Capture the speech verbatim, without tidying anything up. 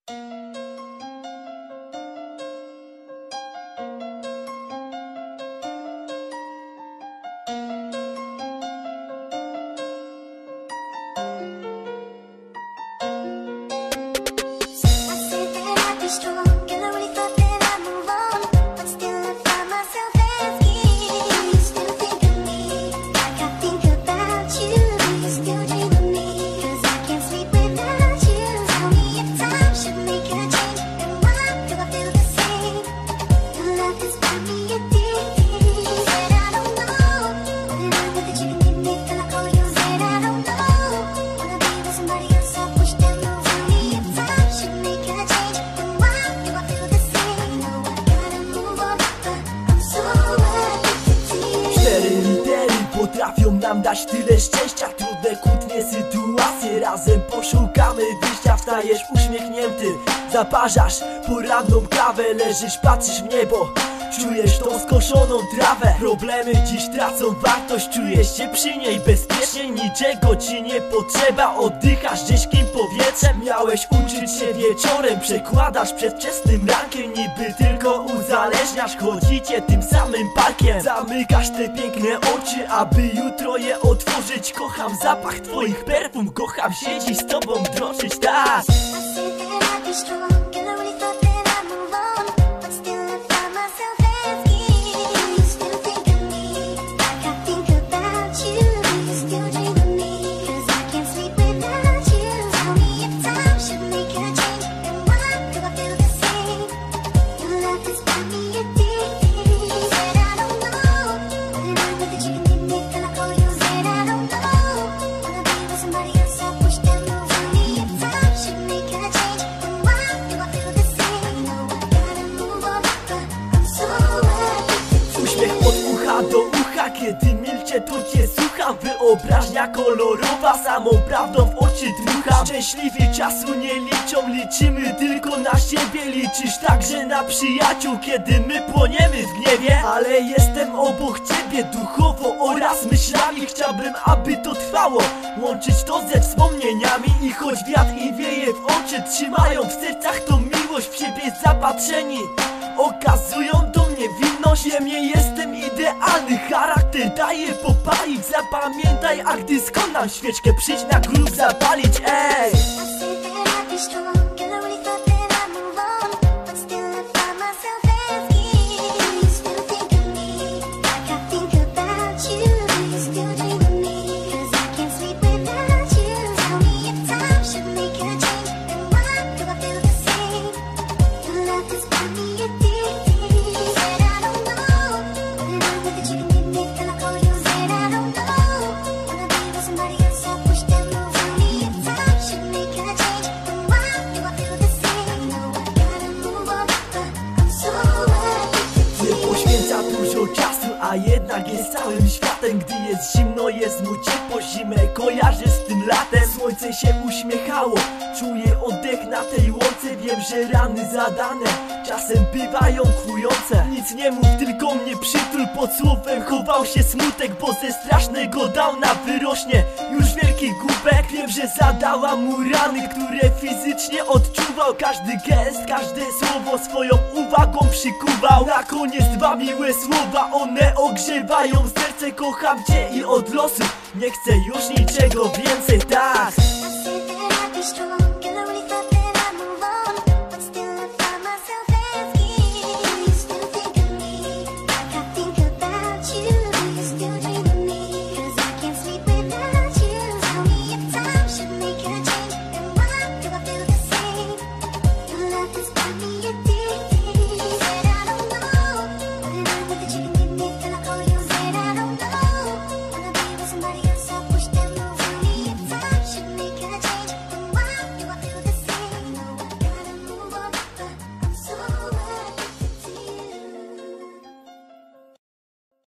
Potrafią nam dać tyle szczęścia, trudne, kłótnie sytuacje. Razem poszukamy wyjścia, wstajesz uśmiechnięty, zaparzasz poranną kawę, leżysz, patrzysz w niebo, czujesz tą skoszoną trawę. Problemy dziś tracą wartość, czujesz się przy niej bezpiecznie, niczego ci nie potrzeba, oddychasz rzeźkim powietrzem. Miałeś uczyć się wieczorem, przekładasz przed wczesnym rankiem, niby tylko uzależniasz, chodzicie tym samym parkiem. Zamykasz te piękne oczy, aby jutro je otworzyć. Kocham zapach twoich perfum, kocham siedzieć z tobą, drożyć, tak. Do ucha, kiedy milczę, to cię słucham. Wyobraźnia kolorowa, samą prawdą w oczy dmucham. Szczęśliwi czasu nie liczą, liczymy tylko na siebie. Liczysz także na przyjaciół, kiedy my płoniemy w gniewie. Ale jestem obok ciebie duchowo oraz myślami. Chciałbym, aby to trwało, łączyć to ze wspomnieniami. I choć wiatr i wieje w oczy, trzymają w sercach tą miłość, w siebie zapatrzeni okazują do mnie winność. Ja nie jestem idealny, charakter daje popalić. Zapamiętaj, a gdy skonam świeczkę, przyjdź na grób zapalić, ej. A jednak jest całym światem. Gdy jest zimno, jest mu ciepło, zimę kojarzę z tym latem. Słońce się uśmiechało, czuję oddech na tej łące. Wiem, że rany zadane czasem bywają kłujące. Nic nie mów, tylko mnie przytul, pod słowem chował się smutek. Bo ze strasznego downa wyrośnie już wielki głupek. Wiem, że zadała mu rany, które fizycznie odczuwał. Każdy gest, każde słowo swoją uwagą przykuwał. Na koniec dwa miłe słowa, one ogrzewają serce. Kocham cię i od losu nie chcę już niczego więcej, tak.